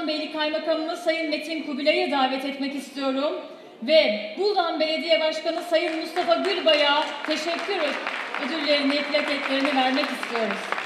Sultanbeyli Kaymakamımız Sayın Metin Kubilay'ı davet etmek istiyorum ve Buldan Belediye Başkanı Sayın Mustafa Gülbay'a teşekkür ödüllerini, plaketlerini vermek istiyoruz.